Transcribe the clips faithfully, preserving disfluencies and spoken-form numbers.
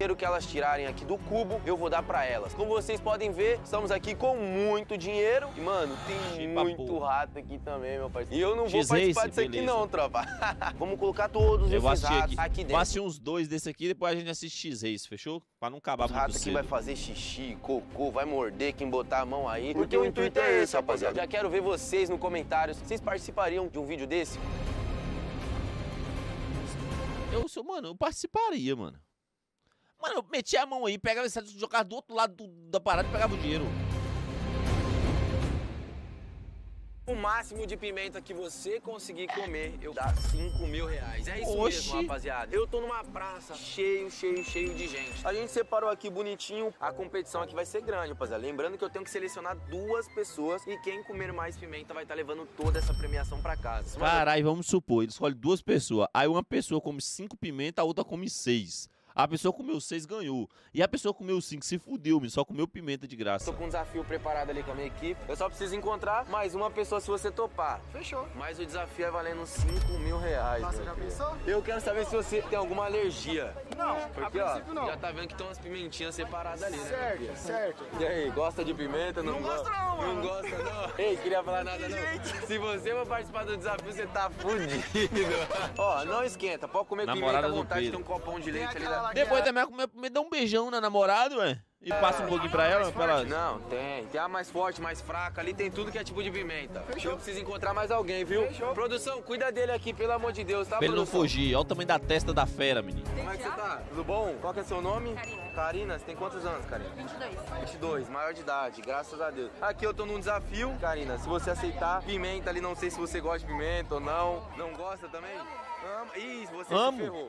dinheiro que elas tirarem aqui do cubo, eu vou dar pra elas. Como vocês podem ver, estamos aqui com muito dinheiro. E, mano, tem muito rato aqui também, meu parceiro. E eu não vou participar disso aqui não, tropa. Vamos colocar todos eu esses ratos aqui. aqui dentro. Passe uns dois desse aqui, depois a gente assiste X-Race, fechou? Pra não acabar muito cedo. O rato aqui vai fazer xixi, cocô, vai morder quem botar a mão aí. Porque, porque o intuito é esse, rapaziada. Já quero ver vocês no comentários. Vocês participariam de um vídeo desse? Eu sou, mano, eu participaria, mano. Mano, eu metia a mão aí, pegava esse jogava do outro lado do, da parada e pegava o dinheiro. O máximo de pimenta que você conseguir comer, eu dá cinco mil reais. É isso Oxi. mesmo, rapaziada. Eu tô numa praça cheio, cheio, cheio de gente. A gente separou aqui bonitinho. A competição aqui vai ser grande, rapaziada. Lembrando que eu tenho que selecionar duas pessoas e quem comer mais pimenta vai estar levando toda essa premiação pra casa. Caralho, vamos supor, ele escolhe duas pessoas. Aí uma pessoa come cinco pimenta, a outra come seis. A pessoa comeu seis, ganhou. E a pessoa comeu cinco, se fudeu, só comeu pimenta de graça. Tô com um desafio preparado ali com a minha equipe. Eu só preciso encontrar mais uma pessoa se você topar. Fechou. Mas o desafio é valendo cinco mil reais. Nossa, já pensou? Eu quero saber se você tem alguma alergia. Não, porque, a princípio ó, não. Já tá vendo que tem umas pimentinhas separadas ali, né? Certo, certo. E aí, gosta de pimenta? Não, não gosta não, mano. Não gosta não? Ei, queria falar nada não. Jeito. Se você for participar do desafio, você tá fudido. Ó, não esquenta. Pode comer Namorada pimenta à vontade, Pedro. tem um copão de leite ali. Da... Depois também comer, me dá um beijão na namorada, ué. E passa um pouquinho pra ela, pra ela... Não, tem. Tem a mais forte, mais fraca. Ali tem tudo que é tipo de pimenta. Fechou. Eu preciso encontrar mais alguém, viu? Fechou. Produção, cuida dele aqui, pelo amor de Deus, tá, Pra ele não produção? fugir. Olha o tamanho da testa da fera, menino. Como é que você tá? Tudo bom? Qual que é seu nome? Karina. Karina, você tem quantos anos, Karina? vinte e dois. vinte e dois, maior de idade, graças a Deus. Aqui eu tô num desafio. Karina, se você aceitar pimenta ali, não sei se você gosta de pimenta ou não. Não gosta também? Ama. Ih, você Amo. se ferrou.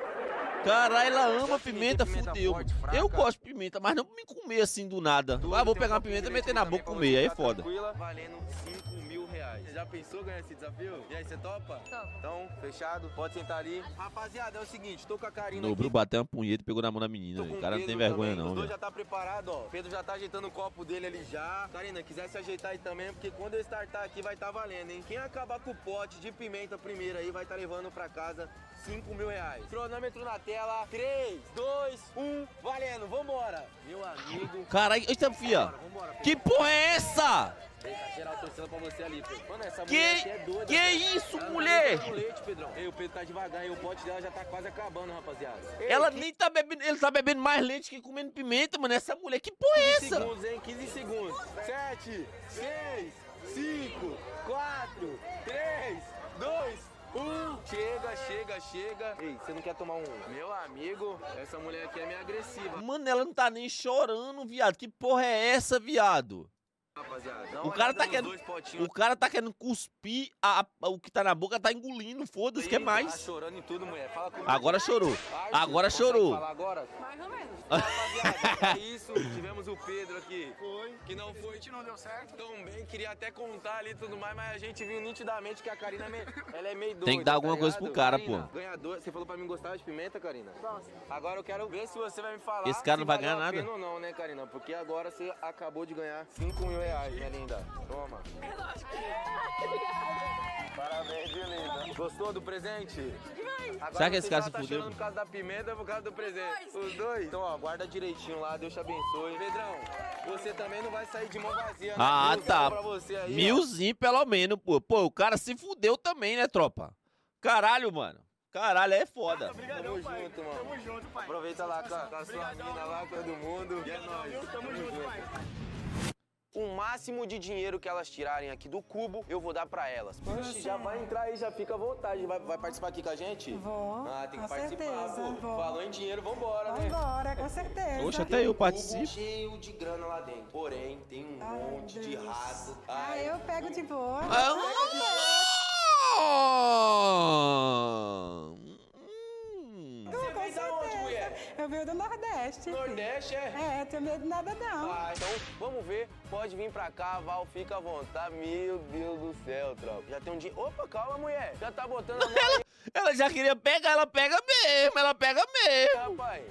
Caralho, ela ama pimenta pimenta, fudeu. forte, fraca. Eu gosto de pimenta, mas não me comer assim do nada. Tudo Ah, vou tem pegar um uma pimenta e copinho de meter leite na também boca e pra comer, você aí é ficar foda. tranquila, valendo cinco mil reais. Você já pensou ganhar esse desafio? E aí, você topa? Topo. Então, fechado? Pode sentar ali. Rapaziada, é o seguinte, tô com a Karina Nobru aqui. bateu uma punheta e pegou na mão da menina. Tô velho. com O cara não tem Pedro vergonha também. não, Os dois velho. já tá preparado, ó. Pedro já tá ajeitando o copo dele ali já. Karina, quiser se ajeitar aí também, porque quando eu startar aqui vai tá valendo, hein? Quem acabar com o pote de pimenta primeiro aí vai tá levando pra casa cinco mil reais. Cronômetro na tela. três, dois, um, valendo, vambora. Meu amigo. Caralho, eita, fia. Vambora, vambora. Que porra é essa? Tá geral torcendo pra você ali, Pedro. Mano, essa Que- mulher aqui é doida. que cara. isso, Ela mulher? tá no leite, Pedrão. Ei, o Pedro tá devagar e o pote dela já tá quase acabando, rapaziada. Ei, Ela que- nem tá bebendo, ele tá bebendo mais leite que comendo pimenta, mano. Essa mulher, que porra é quinze essa? segundos, hein? quinze segundos. sete, seis, cinco, quatro, três, dois, um. Chega, chega, chega. Ei, você não quer tomar um? Meu amigo, essa mulher aqui é meio agressiva. Mano, ela não tá nem chorando, viado. Que porra é essa, viado? Rapaziada, dá uma O cara olhada tá nos querendo, dois potinhos. o cara tá querendo cuspir a, a- o que tá na boca, tá engolindo, foda-se, quer Tá mais. chorando e tudo, mulher. Fala comigo. Agora chorou, Ai, agora consegue chorou. falar agora? Mais ou menos. Rapaziada, é isso. Tivemos o Pedro aqui. Foi. Que não foi Infelizmente não deu certo. tão bem, queria até contar ali e tudo mais, mas a gente viu nitidamente que a Karina é meio, ela é meio doida. Tem que dar alguma tá coisa ligado? pro cara, Karina, pô. Ganhador, você falou pra mim gostar de pimenta, Karina? Gosto. Agora eu quero ver se você vai me falar. Esse cara se não vai valeu ganhar a nada. pena ou não, né, Karina? Porque agora você acabou de ganhar cinco mil reais, minha linda. Toma. Parabéns, viu, linda? Gostou do presente? Agora Será que esse você cara só se tá fudeu? chorando por causa da pimenta ou por causa do presente? Os dois. Os dois? Então, ó, guarda direitinho lá, Deus te abençoe. Pedrão, você também não vai sair de mão vazia, né? Ah, Milzão tá. pra você aí, ó. Milzinho, pelo menos, pô. Pô, o cara se fudeu também, né, tropa? Caralho, mano. Caralho, é foda. Obrigadão, Tamo pai. junto, mano. Tamo junto, pai. Aproveita lá com a, com a sua Obrigadão. mina lá, com todo mundo. E é nóis. Tamo junto, pai. O máximo de dinheiro que elas tirarem aqui do cubo, eu vou dar pra elas. Oxe, já vai entrar aí, já fica à vontade. Vai, vai participar aqui com a gente? Vou, Ah, tem que com participar, certeza, pô. vou. Falou em dinheiro, vambora, né? Vambora, com certeza. Oxe, até eu Cubo participo. cheio de grana lá dentro. Porém, tem um Ai, monte de Deus. rato. Ah, Ai, eu pego de boa. Ah, hum. Com Vem da onde, certeza. mulher? Eu venho do Nordeste. filho. Nordeste, é? É, tenho medo de nada não. Ah, então vamos ver. Pode vir pra cá, Val, fica à vontade. Meu Deus do céu, tropa. Já tem um dia. Opa, calma, mulher. Já tá botando a mão aí, Ela já queria pegar, ela pega mesmo, ela pega mesmo. rapaz.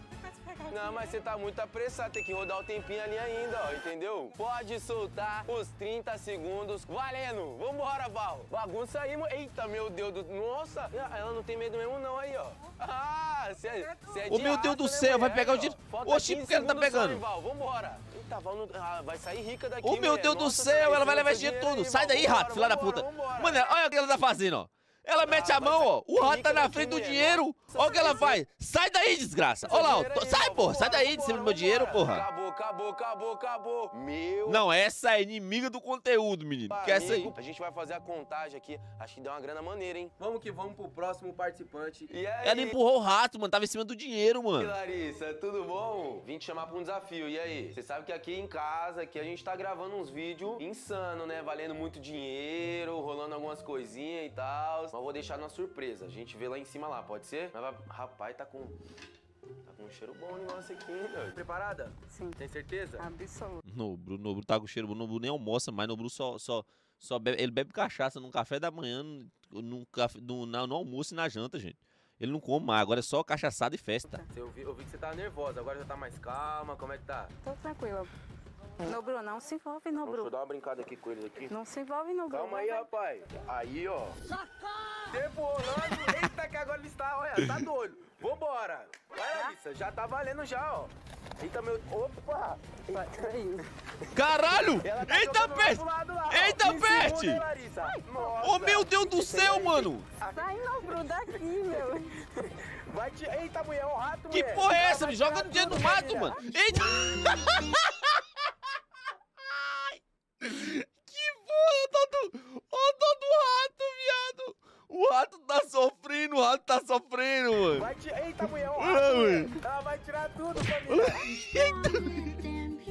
Não, mas você tá muito apressado, tem que rodar o tempinho ali ainda, ó, entendeu? Pode soltar os trinta segundos, valendo! Vambora, Val! Bagunça aí, mano. Eita, meu Deus do... Nossa! Ela não tem medo mesmo não aí, ó. Ah, você é, cê é Ô, de meu Deus raça, do né, céu, vai mulher, pegar o ó. dinheiro. Falta Oxi, quinze por que ela tá segundos só, pegando? hein, Val? Vambora! Eita, Val, não... ah, vai sair rica daqui, Ô, meu mulher. Deus do Nossa, céu, tá ela vai levar esse seu dinheiro todo. aí, Sai Val. daí, rato, Vambora, filha da vambora, puta. vambora. Mano, olha o que ela tá fazendo, ó. Ela mete a vai mão, sair ó. O rato rica tá na daqui, frente do mulher. dinheiro. Nossa, Olha o que ela vai faz. Sai daí, desgraça. Esse Olha lá, ó. dinheiro aí, Sai, Val, pô. Sai vambora, daí de cima do meu vambora, dinheiro, vambora. porra. Acabou, acabou, acabou, acabou. Meu... Não, essa é inimiga do conteúdo, menino. Que essa aí... A gente vai fazer a contagem aqui. Acho que deu uma grana maneira, hein? Vamos que vamos pro próximo participante. E aí? Ela empurrou o rato, mano. Tava em cima do dinheiro, E mano. Larissa, tudo bom? Vim te chamar pra um desafio. E aí? Você sabe que aqui em casa, aqui a gente tá gravando uns vídeos insano, né? Valendo muito dinheiro, rolando algumas coisinhas e tal. Mas vou deixar na surpresa. A gente vê lá em cima lá, pode ser? Mas vai... Rapaz, tá com... Tá com um cheiro bom o negócio aqui, hein, meu? Preparada? Sim. Tem certeza? Absoluto. Nobru, Nobru tá com cheiro bom. Nobru nem almoça, mas Nobru só, só, só bebe, ele bebe cachaça no café da manhã, no, no, café, no, no, no almoço e na janta, gente. Ele não come mais, agora é só cachaçada e festa. Eu vi, eu vi que você tava nervosa, agora já tá mais calma, como é que tá? Tô tranquila. Nobru, não se envolve, Deixa eu Nobru. dar uma brincada aqui com eles aqui. Não se envolve, Nobru. Calma aí, rapaz. Aí, ó. Tempo rolando. Eita, que agora ele está, olha, tá doido. Vambora. Vai, Larissa, já tá valendo já, ó. Eita, meu... Opa! Peraí. Caralho! Ela tá Eita, jogando lá peste! pro lado lá, ó. Eita, quinze segundos, peste! hein, Larissa? Nossa. Ô, meu Deus do céu, mano! Sai, Nobru, daqui, meu. Vai te... Eita, mulher, ó o rato, Que mulher. porra é Ela essa? vai Me joga tirar no dinheiro do tudo, mato, menina. mano! Eita! Que porra, todo... Ó, todo rato, viado! O rato tá sofrendo, o rato tá sofrendo, mano! Vai te... Eita, mulher, ó o Olha, rato, mulher. mulher. Ela vai tirar tudo, família.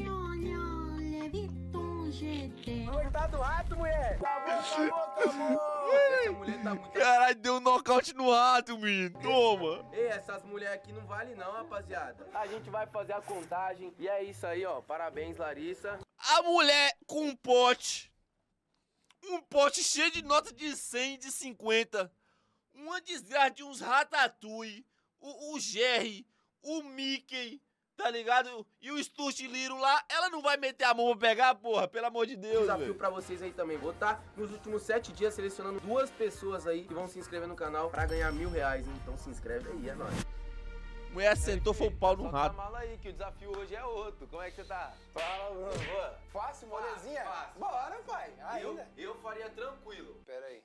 Coitado do rato, mulher. Acabou, acabou, acabou. Essa mulher tá muito... Caralho, deu um nocaute no rato, menino! Toma! Ei, essas mulheres aqui não valem não, rapaziada. A gente vai fazer a contagem e é isso aí, ó. Parabéns, Larissa. A mulher com um pote. Um pote cheio de nota de cem e de cinquenta. Uma desgraça de uns Ratatouille. O, o Jerry. O Mickey. Tá ligado? E o Stuart Little lá. Ela não vai meter a mão pra pegar, porra? Pelo amor de Deus, Desafio velho. pra vocês aí também. Vou estar nos últimos sete dias selecionando duas pessoas aí que vão se inscrever no canal pra ganhar mil reais. Hein? Então se inscreve aí, é nóis. Mulher sentou, foi o pau no Só rato. mala aí que o desafio hoje é outro. Como é que você tá? Fala, Bruno. Boa. Fácil, molezinha? Fácil. Bora, pai. Eu, Ainda. eu faria tranquilo. Pera aí.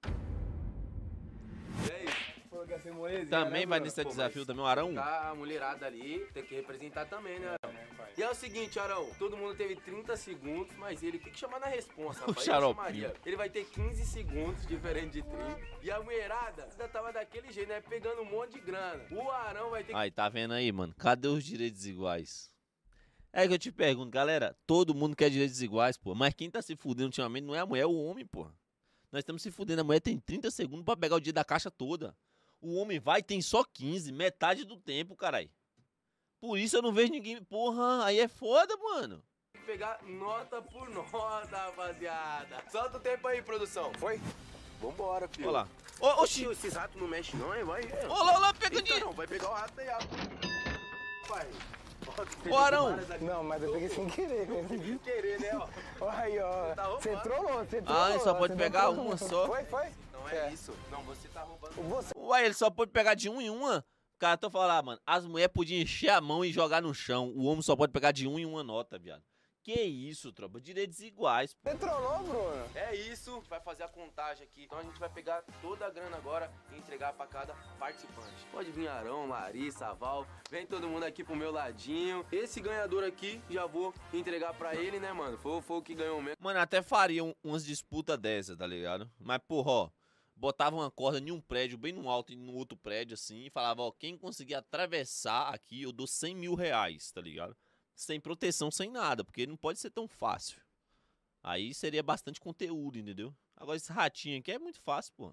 E aí? Falou que ia ser molezinha, Também né, vai Bruno? nesse Pô, desafio mas também, o Arão? Tá a mulherada ali, tem que representar também, né, Arão? É, pai. E é o seguinte, Arão, todo mundo teve trinta segundos, mas ele tem que chamar na responsa, rapaz. Eu xaropinho. chamaria. Ele vai ter quinze segundos, diferente de trinta. E a mulherada ainda tava daquele jeito, né? Pegando um monte de grana. O Arão vai ter que... Aí, tá vendo aí, mano? Cadê os direitos iguais? É que eu te pergunto, galera, todo mundo quer direitos iguais, pô. Mas quem tá se fudendo ultimamente não é a mulher, é o homem, pô. Nós estamos se fudendo, a mulher tem trinta segundos pra pegar o dia da caixa toda. O homem vai tem só quinze, metade do tempo, carai. Por isso eu não vejo ninguém... Porra, aí é foda, mano. pegar nota por nota, rapaziada. Solta o tempo aí, produção. Foi? Vambora, filho. Olha lá. Ô, oxi. Oxi, esses ratos não mexem não, hein? Vai. Olha lá, olha lá, pega Eita, de... não, vai pegar o rato aí, ó. Pai. Ô, Arão. Não, mas eu peguei sem querer. Sem querer, né, ó. Olha aí, ó. Você tá roubando. Você trollou, você trollou. Ah, ele só pode você pegar trollou. uma só. Foi, foi? Não é, É. isso. Não, você tá roubando. Você... Ué, ele só pode pegar de um em uma? Cara, tô falando, ah, mano, as mulheres podiam encher a mão e jogar no chão. O homem só pode pegar de um em uma nota, viado. Que isso, tropa? Direitos iguais, pô. Você trollou, Bruno? É isso, vai fazer a contagem aqui. Então a gente vai pegar toda a grana agora e entregar pra cada participante. Pode vir Arão, Larissa, Val, vem todo mundo aqui pro meu ladinho. Esse ganhador aqui, já vou entregar pra ele, né, mano? Foi, foi o que ganhou mesmo. Mano, até faria um- umas disputas dessas, tá ligado? Mas, porra, ó, botava uma corda em um prédio, bem no alto e no outro prédio, assim, e falava, ó, quem conseguir atravessar aqui, eu dou cem mil reais, tá ligado? Sem proteção, sem nada, porque não pode ser tão fácil. Aí seria bastante conteúdo, entendeu? Agora esse ratinho aqui é muito fácil, pô.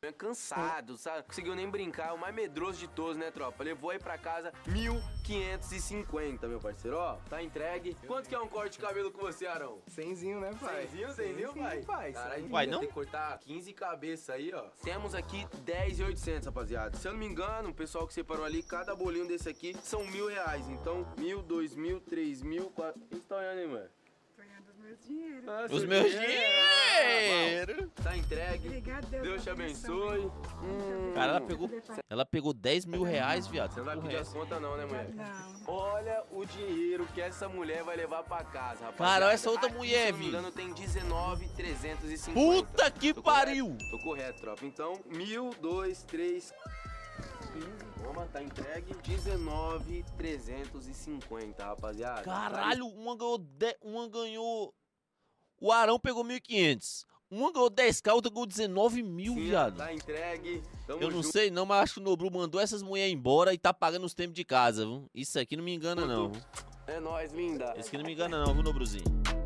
É cansado, sabe? Conseguiu nem brincar, o mais medroso de todos, né, tropa? Levou aí pra casa mil quinhentos e cinquenta, meu parceiro. Ó, tá entregue. Quanto que é um corte de cabelo com você, Arão? Cenzinho, né, pai? Cenzinho, cenzinho, pai? pai. Caralho, Vai, ia não? ter que cortar quinze cabeças aí, ó. Temos aqui dez mil e oitocentos, rapaziada. Se eu não me engano, o pessoal que separou ali, cada bolinho desse aqui são mil reais. Então, mil, dois mil, três mil, quatro... O que você tá olhando aí, mano? Dinheiro. Ah, Os seu meus dinheiro. dinheiro. Tá entregue. Obrigado, Deus. Deus te abençoe. Hum. Cara, ela pegou, ela pegou dez mil reais, viado. Você não vai Porra, pedir é as essa? contas não, né, mulher? Não. Olha o dinheiro que essa mulher vai levar pra casa, rapaz. Cara, olha essa outra mulher, Se não me vi. engano, tem dezenove mil trezentos e cinquenta. Puta que Tô pariu! correto? Tô correto, tropa. Então, mil, dois, três, quinze. Toma, tá entregue. dezenove mil trezentos e cinquenta, rapaziada. Caralho, uma ganhou, de, uma ganhou... O Arão pegou mil e quinhentos. Uma ganhou dez k, outra ganhou dezenove mil, Sim, viado. Tá entregue. Tamo Eu não junto. sei não, mas acho que o Nobru mandou essas mulheres embora e tá pagando os tempos de casa, viu? Isso aqui não me engana não. É nóis, linda. Esse aqui não me engana não, viu, Nobruzinho?